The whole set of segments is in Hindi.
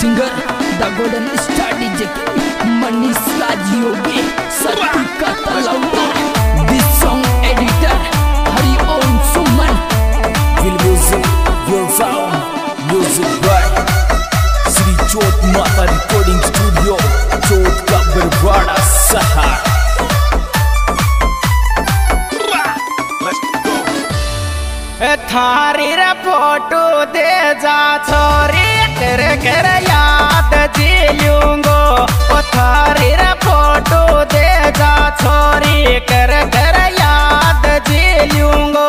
Singer the golden star DJ Manish Rajyogi सत्य का तलौटा this song editor Hari Om Suman will music your sound music by Sri Chot Mata Recording Studio Chot का बरवाड़ा सहार। थारी रे फोटो दे जा छोरी तेरे घर याद जी लूंगो। ओ थारी रे फोटो दे जा छोरी तेरे घर याद जी लूंगो।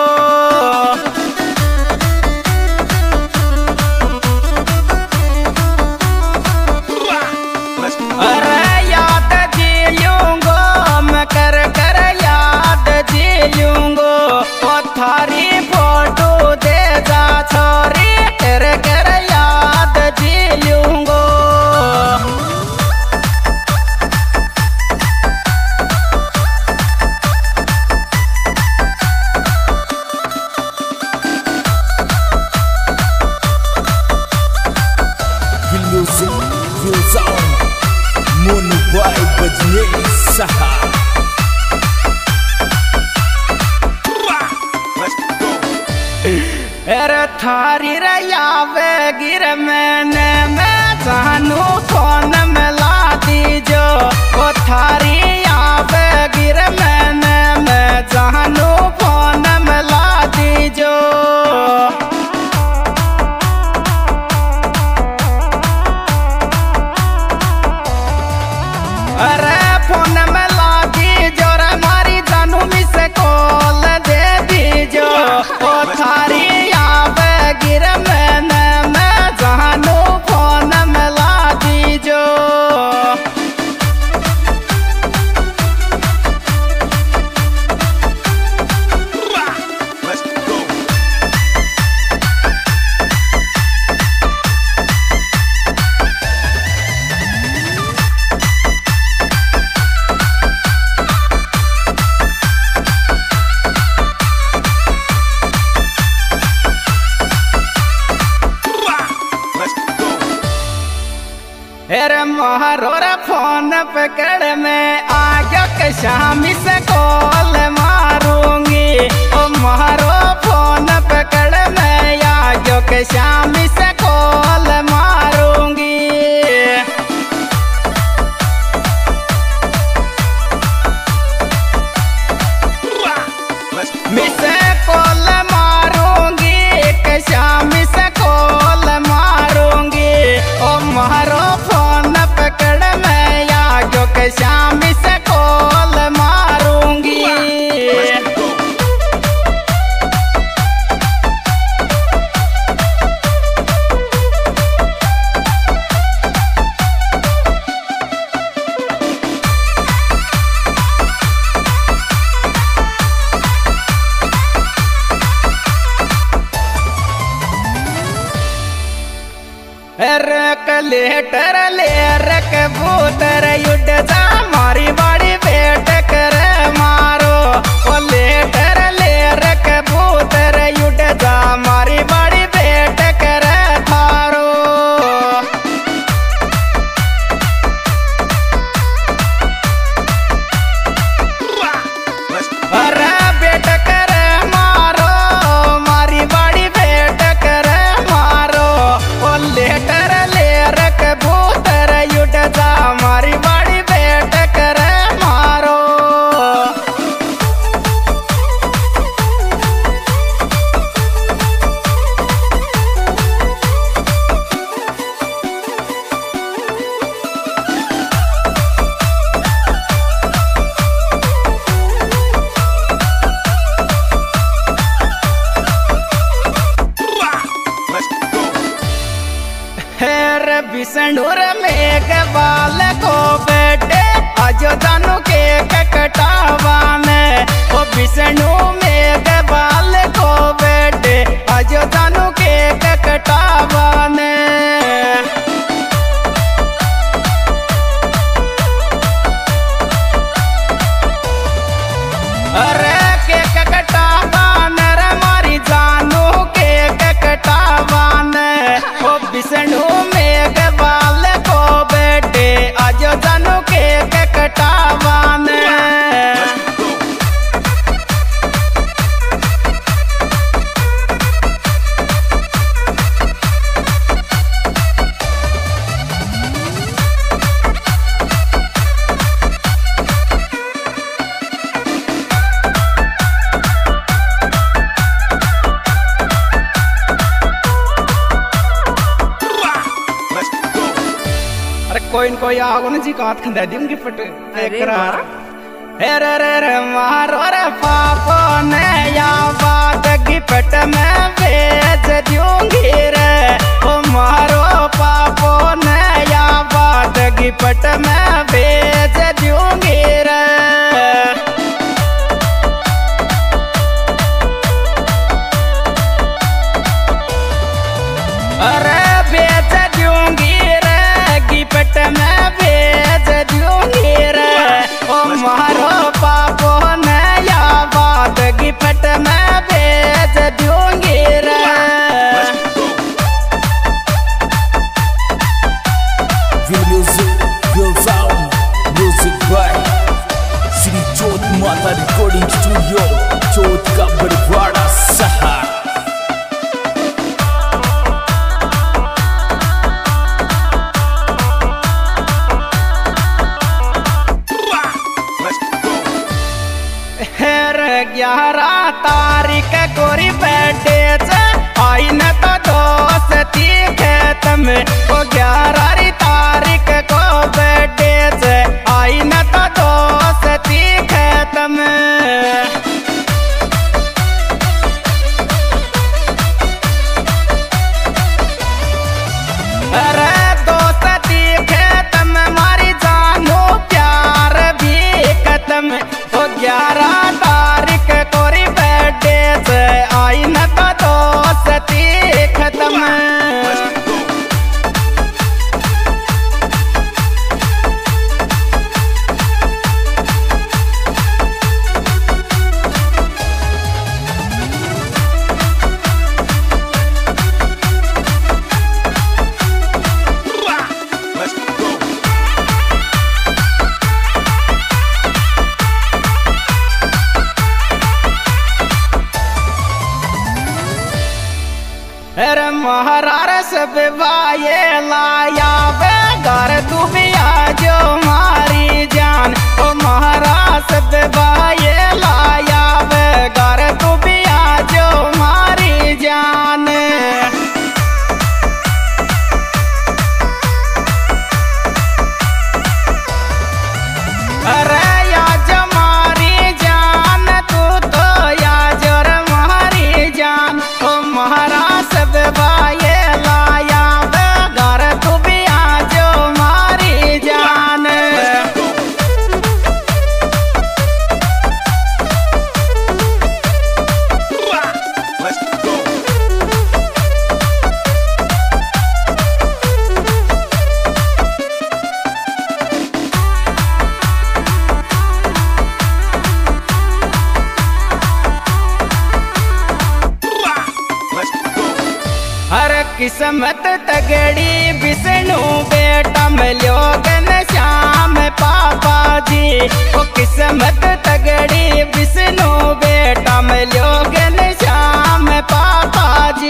अरे याद जी लूंगो मैं कर कर याद जी लूंगो। ओ थारी फोटो दे जा छोरी तेरे घर याद जी लूंगो। Will music your sound Monu by बजने सहार। अरे थारी रे यावे गिर मैंने मैं जानू फोन मिला दीजो। वो थारी यावे गिर मैंने मैं जानू फोन मिला दीजो। अरे फोन मिला दीजो रे मारी जानू मिस कॉल दे दीजो। ओ थारी गिर मैंने मैं जानू फोन मिला दीजो। अरे मारो रे फोन पकड़ में आगे के शामी से कॉल मारूंगी। ओ मारो फोन पकड़ में आगे के शामी से कॉल मारूंगी। मिसे कॉल मारूंगी के शामी से कॉल मारूंगी। ओ मारो फोन पकड़ में या जो के शामी से कॉल मारूंगी। रक लेटर ले रक भूतर युद्ध जा मारी बाड़ी बेट कर मारो। ओ लेटर ले रक भूतर युद्ध जा मारी बाड़ी बेट कर थारो। अरे बेट कर मारो मारी बाड़ी बेट कर मारो। ओ लेटर रक भूतर युद्ध जा मारी बाड़ी बेट कर मारो। बिसंडूर में बाल को बेटे अजो दानू के कटावाने। ओ बिसंडू में बाल को बेटे अजो दानू के कटावाने। अरे के कटावाने रे मारी जानू के कटावाने। ओ बिसंडू में बाल कोई आगो न जी काट खंदा दूंगी फट एकरार रे रे रे मारो रे पापो ने या बात गिफ्ट में भेज दूंगी रे ओ मारो पापो ने या बात गिफ्ट में भेज दूंगी रे अरे भेज दूंगी रे गिफ्ट में भेज दूंगी रे ओ मारो पापो ने या बात गिफ्ट में भेज दूंगी रे म्यूजिक बाय श्री चोट माता रिकॉर्डिंग स्टूडियो चोट का बरवाड़ा शहर ग्यारह तारीख गोरी बर्थडे आई न तो दोस्ती खेत में वो 11 तारीख को बर्थडे आई न तो दोस्ती खेत में अरे दोस्ती खेत में मारी जानू प्यार भी खत्म वो 11 तारीख कोरी बर्थडे आई न तो दोस्ती खत्म अरे महाराज सब वाये लाया वे घर तू भी आजो मारी जान ओ महाराज सब वाये लाया वे घर तू भी आजो मारी जान अरे याज मारी जान तू तो याज रे मारी जान ओ महाराज सब वाये लाया वे घर तू भी आजो मारी जान हर किस्मत तगड़ी विष्णु बेटा मिलो गन श्याम पापा जी ओ किस्मत तगड़ी विष्णु बेटा मिलो गन श्याम पापा जी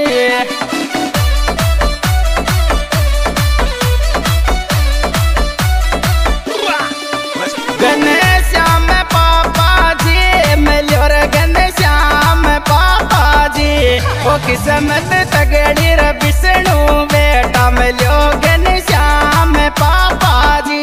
घनश्याम पापा जी मिलो रे घनश्याम पापा जी ओ किस्मत तगड़ी रे विष्णु बेटा मिलो घनश्याम पापा जी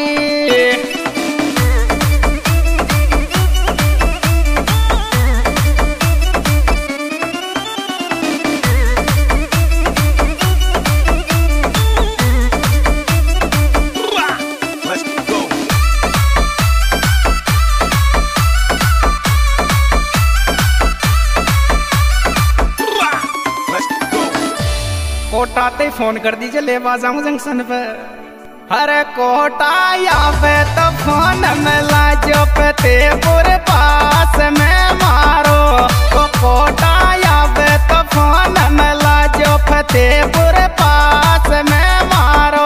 कोटा ते फोन कर दीजिए ले जाऊं जंक्शन पे हर कोटा आवे तो फोन मिला जो फतेहपुर पास में मारो ओ कोटा आवे तो फोन मिला जो फतेहपुर पास में मारो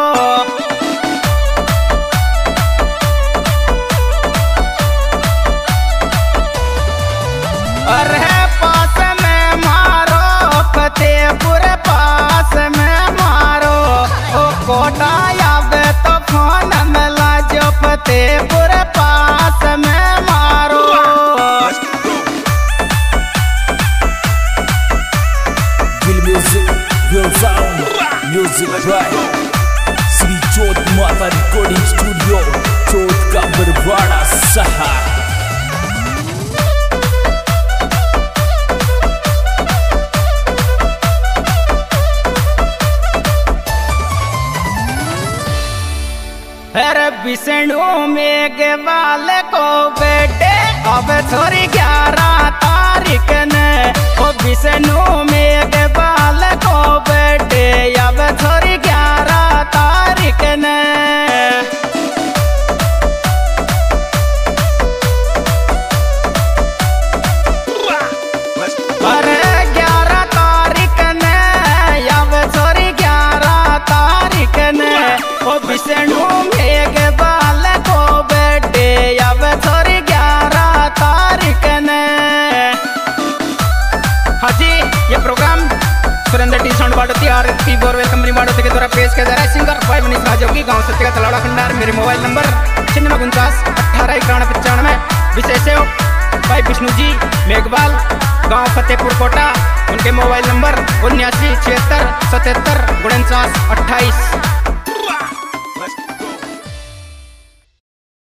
अरे पास में मारो फतेहपुर पास में मारो ओ कोटा आवे तो फोन मिला जो फतेहपुर पास में मारो Music, your sound, music, right? Shri जोत माता रिकॉर्डिंग स्टूडियो चौथ का बरवाड़ा शहर। अरे विष्णु में के बाल को बेटे अब थोड़ी 11 तारीख ने, ओ विष्णु में के बाल को बेटे अब थोड़ी 11 तारीख ने। अरे 11 तारीख ने अब थोड़ी 11 तारीख ने, ओ विष्णु ये program Surendra T sound Badoti और टी बोरवेल कंपनी बाडोती के द्वारा पेश किया जा रहा है। सिंगर भाई मनीष राजोगी, गांव सत्य का तलाड़ा खंडार। मेरे मोबाइल नंबर 49 18 91 95। विशेष भाई विष्णु जी मेघवाल, गांव फतेहपुर कोटा। उनके मोबाइल नंबर 79 76 77 49 28।